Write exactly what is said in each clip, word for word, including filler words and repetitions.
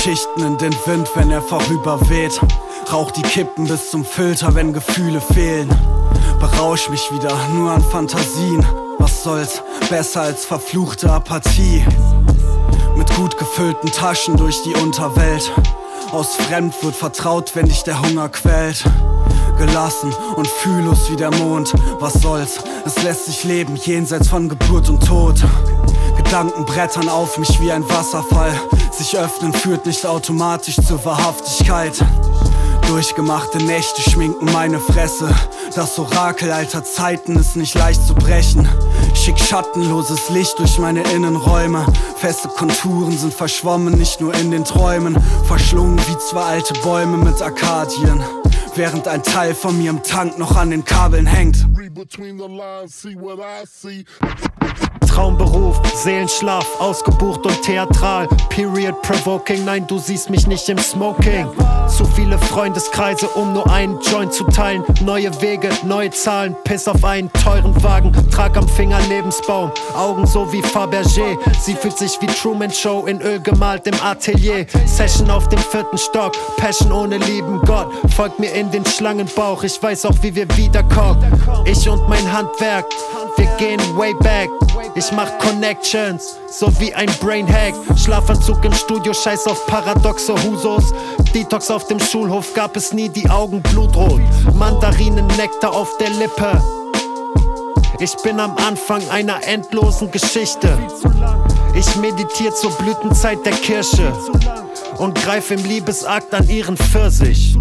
Geschichten in den Wind, wenn er vorüberweht. Rauch die Kippen bis zum Filter, wenn Gefühle fehlen. Berausch mich wieder nur an Fantasien. Was soll's, besser als verfluchte Apathie. Mit gut gefüllten Taschen durch die Unterwelt. Aus fremd wird vertraut, wenn dich der Hunger quält. Gelassen und fühllos wie der Mond. Was soll's, es lässt sich leben jenseits von Geburt und Tod. Gedanken brettern auf mich wie ein Wasserfall. Sich öffnen führt nicht automatisch zur Wahrhaftigkeit. Durchgemachte Nächte schminken meine Fresse. Das Orakel alter Zeiten ist nicht leicht zu brechen. Schick schattenloses Licht durch meine Innenräume. Feste Konturen sind verschwommen, nicht nur in den Träumen. Verschlungen wie zwei alte Bäume mit Arkadien, während ein Teil von mir im Tank noch an den Kabeln hängt. Traumberuf, Seelenschlaf, ausgebucht und theatral. Period provoking, nein, du siehst mich nicht im Smoking. Zu viele Freundeskreise, um nur einen Joint zu teilen. Neue Wege, neue Zahlen, piss auf einen teuren Wagen. Trag am Finger Lebensbaum, Augen so wie Fabergé. Sie fühlt sich wie Truman Show, in Öl gemalt im Atelier. Session auf dem vierten Stock, Passion ohne lieben Gott. Folgt mir in den Schlangenbauch, ich weiß auch wie wir wiederkommen. Ich und mein Handwerk, wir gehen way back. Ich mach Connections, so wie ein Brainhack. Schlafanzug im Studio, scheiß auf paradoxe Husos. Detox auf dem Schulhof, gab es nie die Augen blutrot. Mandarinen, Nektar auf der Lippe. Ich bin am Anfang einer endlosen Geschichte. Ich meditiere zur Blütenzeit der Kirsche und greif im Liebesakt an ihren Pfirsich.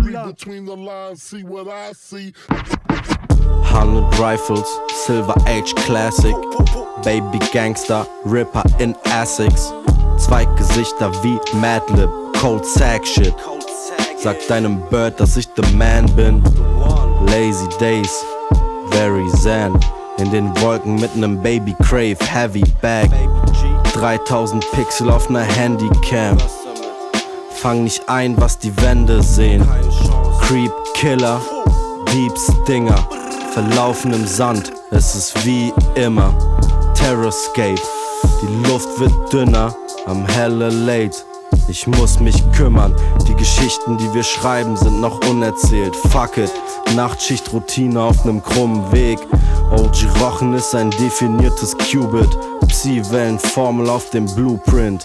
Hundred Rifles, Silver Age Classic, Baby Gangster, Ripper in Essex. Zwei Gesichter wie Madlib, Cold Sack Shit. Sag deinem Bird, dass ich the man bin. Lazy Days, very zen. In den Wolken mit nem Baby Crave, Heavy Bag. dreitausend Pixel auf ner Handycam. Fang nicht ein, was die Wände sehen. Creep Killer, Deep Stinger. Verlaufen im Sand, es ist wie immer. Terrorscape, die Luft wird dünner, am helle late. Ich muss mich kümmern, die Geschichten, die wir schreiben, sind noch unerzählt. Fuck it, Nachtschichtroutine auf nem krummen Weg. O G Rochen ist ein definiertes Qubit. Psi-Wellen-Formel auf dem Blueprint.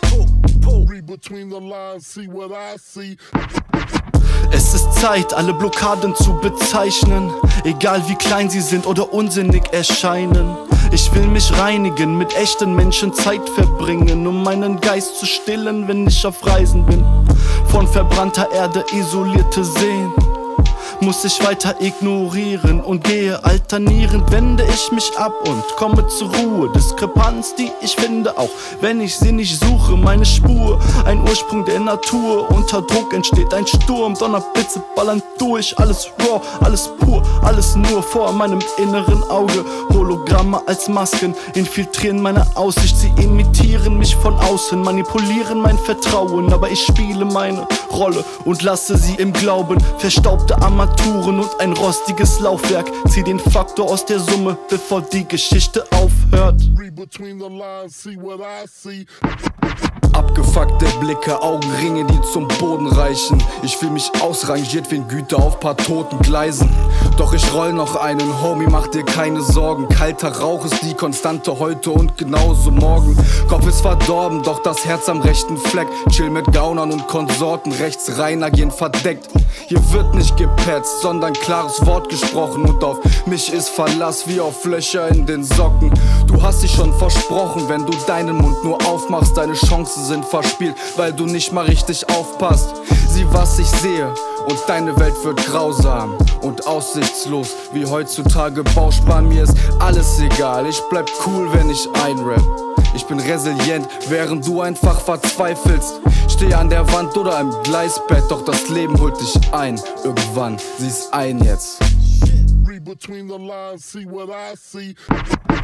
Es ist Zeit, alle Blockaden zu bezeichnen, egal wie klein sie sind oder unsinnig erscheinen. Ich will mich reinigen, mit echten Menschen Zeit verbringen, um meinen Geist zu stillen, wenn ich auf Reisen bin. Von verbrannter Erde isolierte Seen muss ich weiter ignorieren und gehe alternierend, wende ich mich ab und komme zur Ruhe. Diskrepanz, die ich finde, auch wenn ich sie nicht suche, meine Spur, ein Ursprung der Natur. Unter Druck entsteht ein Sturm, Donnerblitze ballern durch, alles raw, alles pur, alles nur vor meinem inneren Auge. Hologramme als Masken infiltrieren meine Aussicht, sie imitieren mich von außen, manipulieren mein Vertrauen, aber ich spiele meine Rolle und lasse sie im Glauben. Verstaubte Armaturen und ein rostiges Laufwerk, zieh den Faktor aus der Summe, bevor die Geschichte aufhört. Abgefuckte Blicke, Augenringe, die zum Boden reichen. Ich fühl mich ausrangiert wie ein Güter auf paar toten Gleisen. Doch ich roll noch einen, Homie, mach dir keine Sorgen. Kalter Rauch ist die Konstante heute und genauso morgen. Kopf ist verdorben, doch das Herz am rechten Fleck. Chill mit Gaunern und Konsorten, rechts rein agieren verdeckt. Hier wird nicht gepetzt, sondern klares Wort gesprochen. Und auf mich ist Verlass wie auf Löcher in den Socken. Du hast dich schon versprochen, wenn du deinen Mund nur aufmachst. Deine Chancen sind verspielt, weil du nicht mal richtig aufpasst. Sieh, was ich sehe, und deine Welt wird grausam und aussichtslos, wie heutzutage Bausparen. Mir ist alles egal, ich bleib cool, wenn ich einrap. Ich bin resilient, während du einfach verzweifelst. Steh an der Wand oder im Gleisbett, doch das Leben holt dich ein. Irgendwann, sieh's ein jetzt. Read between the lines, see what I see.